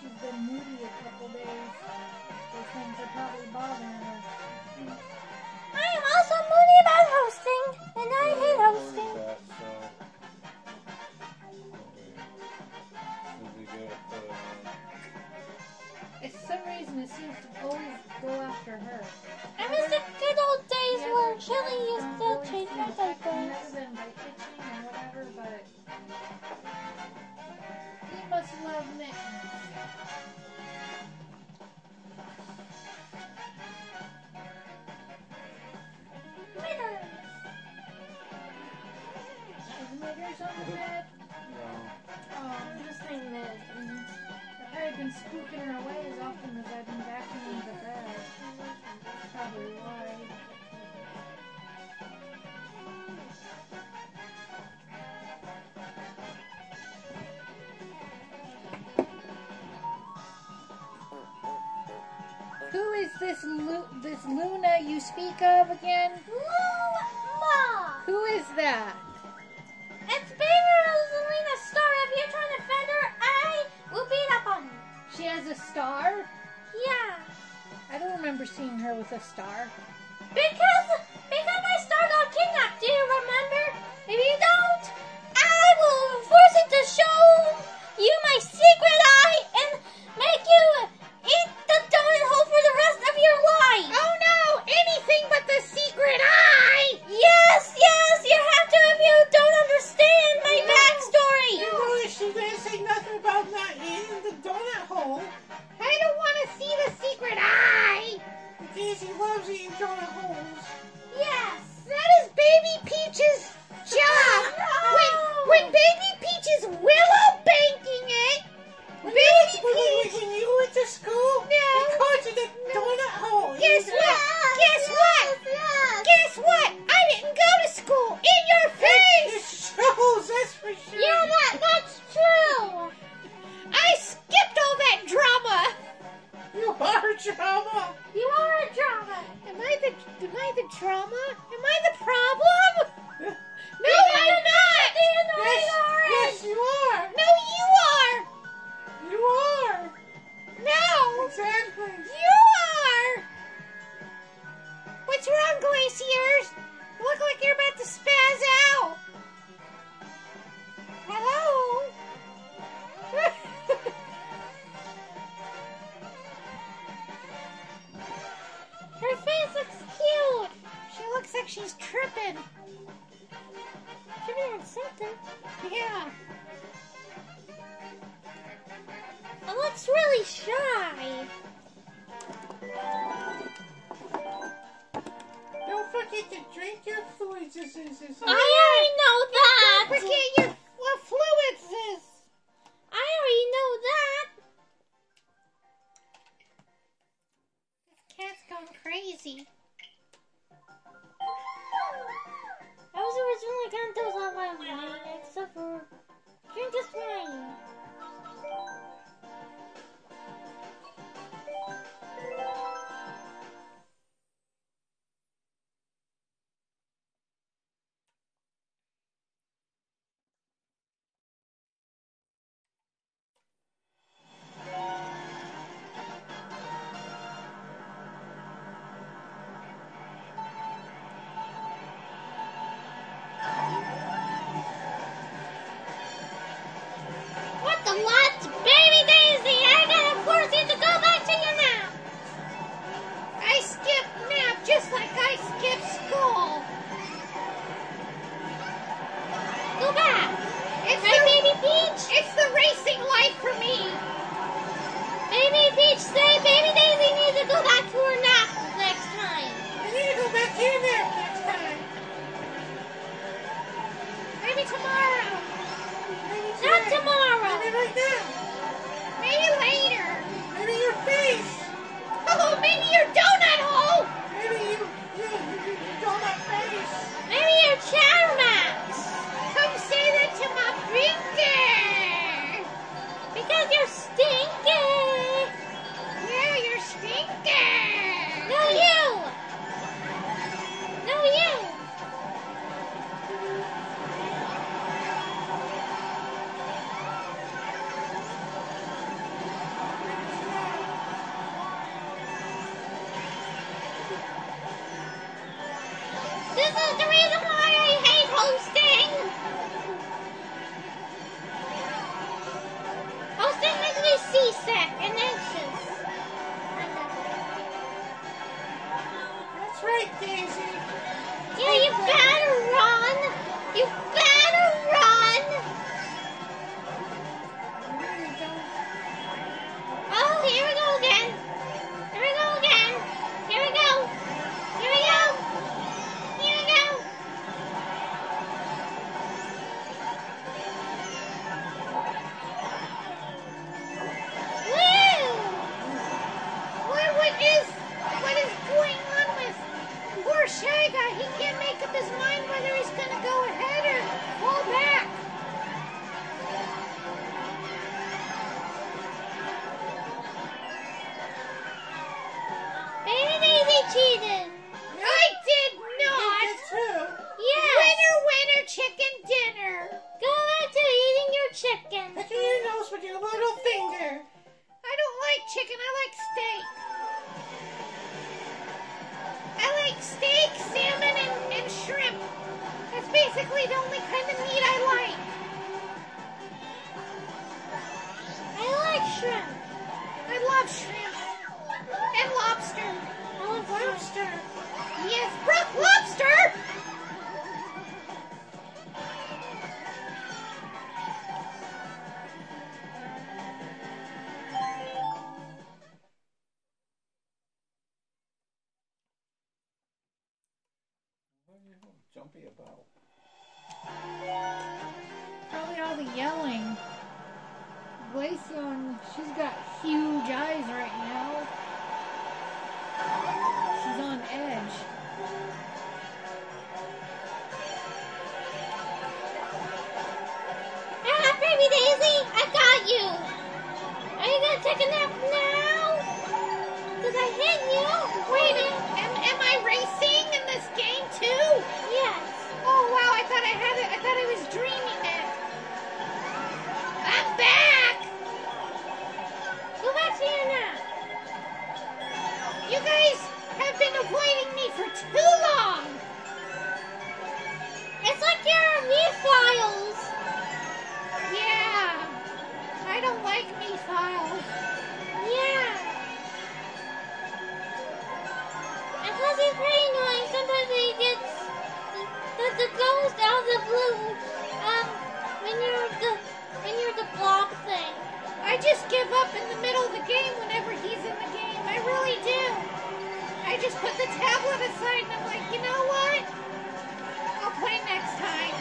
she's been moody a couple days. Those things are probably bothering her. I am also moody about hosting, and I hate hosting. For some reason, it seems to always go after her. I miss the good old days where Chili used to change my diapers. Other than by itching or whatever, but he must love mittens. Is Mitters on the bed? No. Oh, I'm just saying that. I've probably been spooking her away as often as I've been vacuuming the bed. That's probably why. Who is this Luna you speak of again? Luma! Who is that? It's baby Rosalina Star. If you're trying to offend her, I will beat up on you. She has a star? Yeah. I don't remember seeing her with a star. Because my star got kidnapped. Do you remember? If you don't, I will force it to show you my secret eye and make you eat the donut hole for the rest of your life. Oh no! Anything but the secret eye! Yes, you have to if you don't understand my backstory. You know, she didn't say nothing about not eating the donut hole. I don't want to see the secret eye! Daisy loves eating donut holes. Yes. That is Baby Peach's job! No. When Baby Peach is willow banking it, Baby Peach... When you went to school, No. they called you the donut hole. Guess what? Guess what? Yes. Guess what? I didn't go to school! In your It face! shows, that's for sure. Yeah, that's true. I skipped all that drama! You are drama. You are a drama. Am I the drama? Am I the problem? No, I'm not! Yes, you are. No, you are! You are. No! Exactly. You are! What's wrong, Glaciers? You look like you're about to spaz out. Hello? Her face looks cute. She looks like she's tripping. Should be on something. Yeah. It looks really shy. Don't forget to drink your fluids. I already know that. Forget your what fluids is. I already know that. This cat's going crazy. I was originally gonna do all my wine, except for drink this wine. What the what? Baby Daisy, I gotta force you to go back to your nap. I skip nap just like I skip school. Go back. It's Right, the, Baby Peach? it's the racing life for me. Baby Peach, say Baby Daisy needs to go back to her nap next time. You need to go back to your nap next time. Maybe tomorrow. Not tomorrow. Maybe right now. Maybe later. Maybe your face. Oh, maybe your donut hole. Maybe you donut face. Maybe your Chattermax. Come say that to my finger. Because you're stinky. Yeah, you're stinking. No, you. No, you. This is the reason why I hate hosting. Hosting makes me seasick and anxious. That's right, Daisy. Yeah, you better run. You better run. Oh, here we go again. Here we go again. Here we go. Here we go. Here we go. Woo! What is going on with poor Shy Guy? He can't make up his mind whether he's gonna go ahead or fall back. Baby Daisy cheated. I did not. That's true. Yes. Winner, winner, chicken dinner. Go back to eating your chicken. Picking your nose with your little finger. I don't like chicken. I like steak. I like steak, salmon, and shrimp. That's basically the only kind of meat I like. I like shrimp. I love shrimp. And lobster. I love lobster. Yes, Brook Lobster! What are you jumpy about? Probably all the yelling. Glaceon, she's got huge eyes right now. She's on edge. Ah, baby Daisy, I got you. Are you gonna take a nap now? Did I hit you? Wait, am I racing in this game too? Yes. Oh wow, I thought I had it. I thought I was dreaming it. I'm back. Go back to your nap. You guys have been avoiding me for too long. It's like your me-files. Yeah. I don't like me-files. Yeah. And plus he's pretty annoying. Sometimes he gets the ghost out of the blue. When you're the blob thing. I just give up in the middle of the game whenever he's in the game. I really do. I just put the tablet aside and I'm like, you know what? I'll play next time.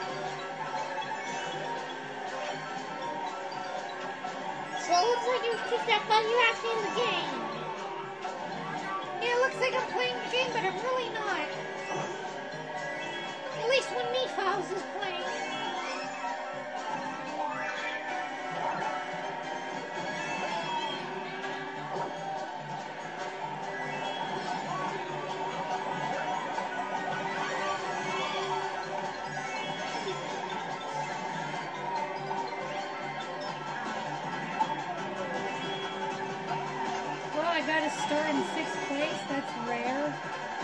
So it looks like you kicked that button. You're actually in the game. Yeah, it looks like I'm playing the game, but I'm really not. At least when Me-Files is playing. Well, I got a star in 6th place. That's rare.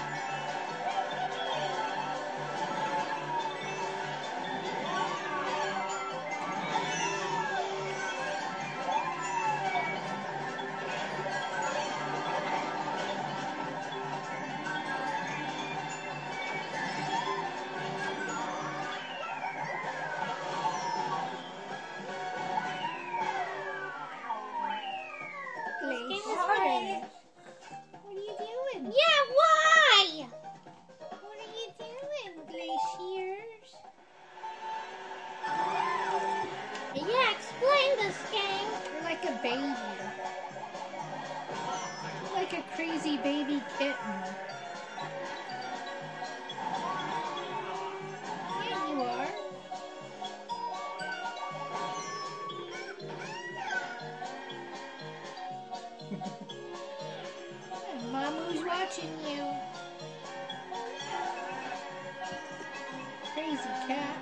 Sorry. What are you doing? Yeah, why? What are you doing, Glaciers? Yeah, explain this game. You're like a baby. Like a crazy baby kitten. Yeah, you are. Mamu's watching you. Crazy cat.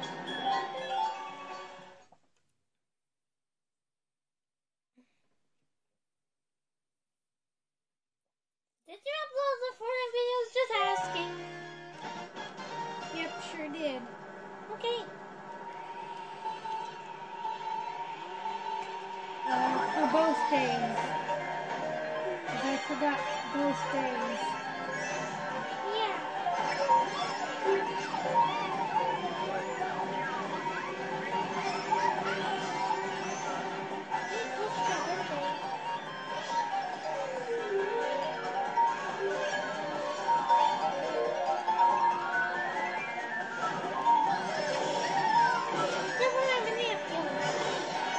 Did you upload the Fortnite videos? Just asking. I did. Okay. For both days. 'Cause I forgot both days. Yeah. Hey, close to my birthday. Except when I'm in the afternoon.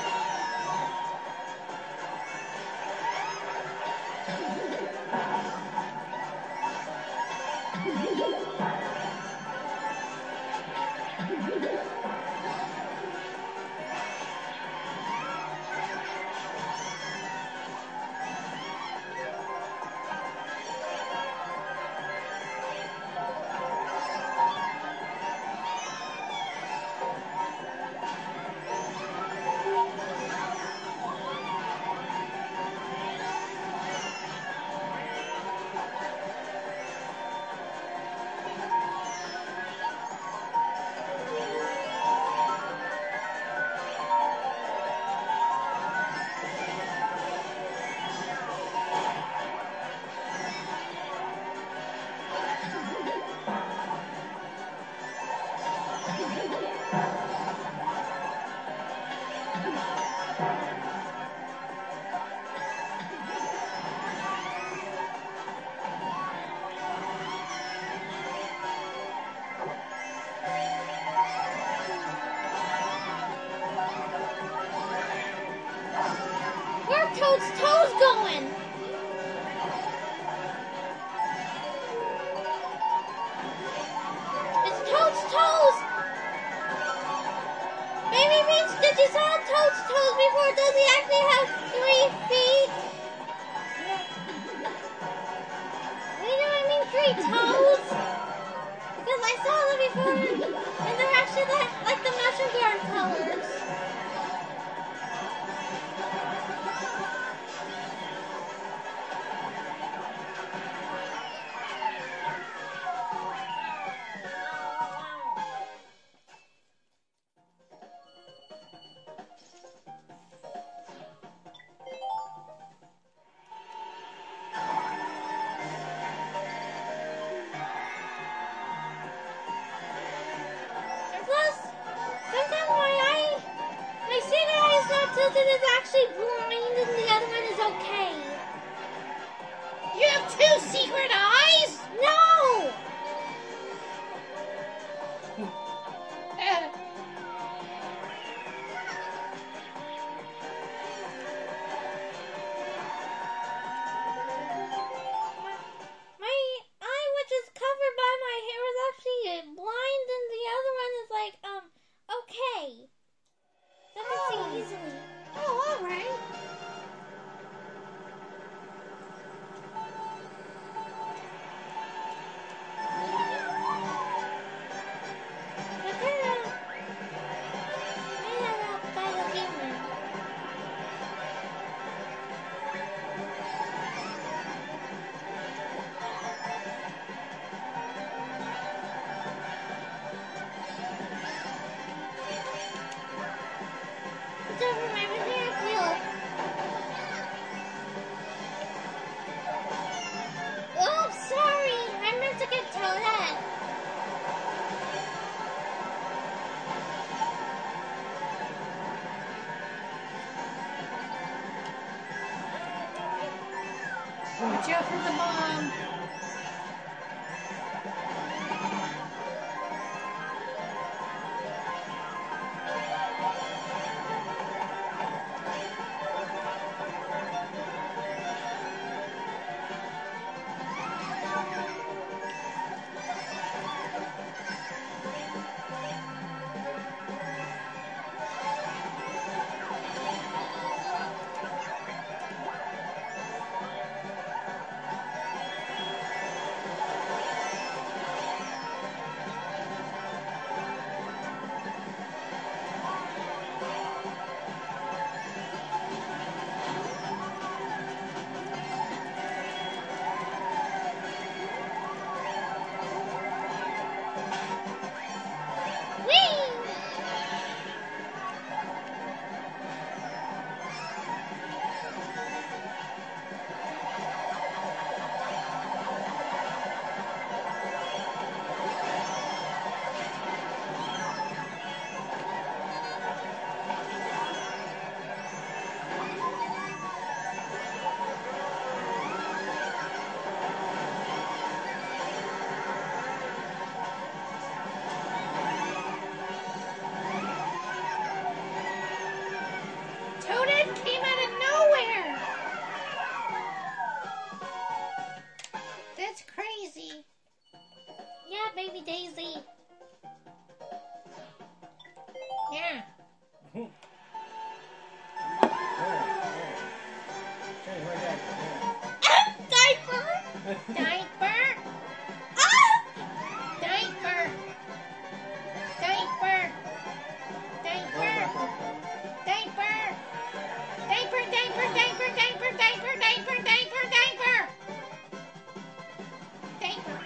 Where are Toad's toes going? It's Toad's toes! Maybe means did you saw Toad's toes before? Does he actually have 3 feet? You know what I mean? 3 toes? Because I saw them before and they're actually like the mushroom garden colors. And plus, sometimes my secret eye is not tilted, it's actually blind and the other one is okay. You have 2 secret eyes? No! My eye, which is covered by my hair, is actually blind and the other one is like, okay. So I can see easily. Oh, alright. But kinda by the human. It's over my hair wheel. Oh, sorry. I meant to get Toadette. Watch out for the bomb. Diaper. Ah! Diaper. Diaper. Diaper. Diaper. Diaper, diaper, diaper, diaper, diaper, diaper, diaper, diaper. Diaper.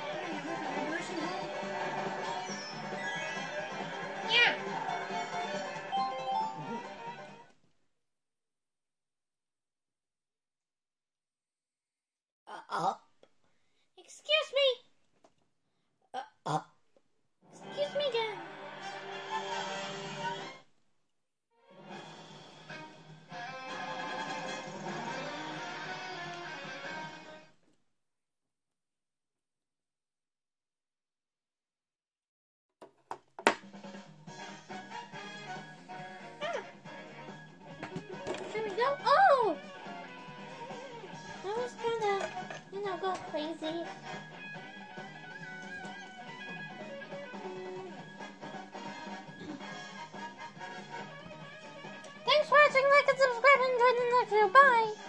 Yeah. Excuse me. Excuse me again. There we go. Oh! I was trying to, go crazy. Thanks for watching, like and subscribe, and join the next video. Bye!